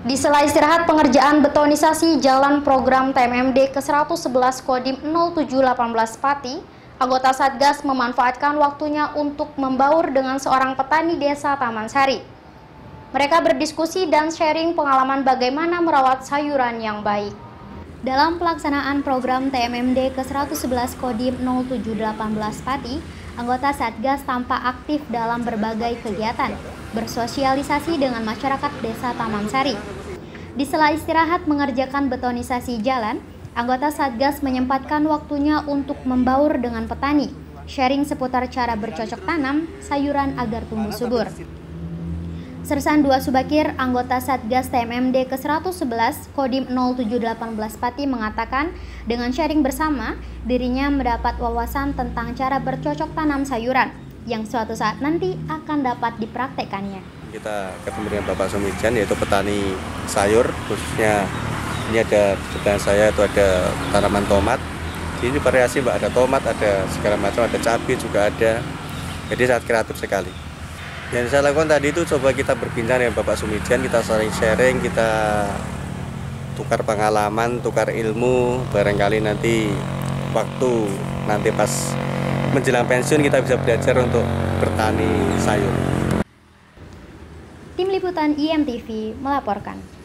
Di sela istirahat pengerjaan betonisasi jalan program TMMD ke-111 Kodim 0718 Pati, anggota Satgas memanfaatkan waktunya untuk membaur dengan seorang petani desa Taman Sari. Mereka berdiskusi dan sharing pengalaman bagaimana merawat sayuran yang baik. Dalam pelaksanaan program TMMD ke-111 Kodim 0718 Pati, anggota Satgas tampak aktif dalam berbagai kegiatan, bersosialisasi dengan masyarakat desa Taman Sari. Di sela istirahat mengerjakan betonisasi jalan, anggota Satgas menyempatkan waktunya untuk membaur dengan petani, sharing seputar cara bercocok tanam sayuran agar tumbuh subur. Sersan 2 Subakir, anggota Satgas TMMD ke-111 Kodim 0718 Pati mengatakan dengan sharing bersama, dirinya mendapat wawasan tentang cara bercocok tanam sayuran yang suatu saat nanti akan dapat dipraktekkannya. Kita ketemu dengan Bapak Sumijan, yaitu petani sayur, khususnya ini ada di depan saya itu ada tanaman tomat. Ini variasi Mbak, ada tomat, ada segala macam, ada cabai juga ada. Jadi sangat kreatif sekali. Yang saya lakukan tadi itu coba kita berbincang dengan Bapak Sumijan, kita saling sharing, kita tukar pengalaman, tukar ilmu, barangkali nanti waktu nanti pas menjelang pensiun kita bisa belajar untuk bertani sayur. Tim Liputan IMTV melaporkan.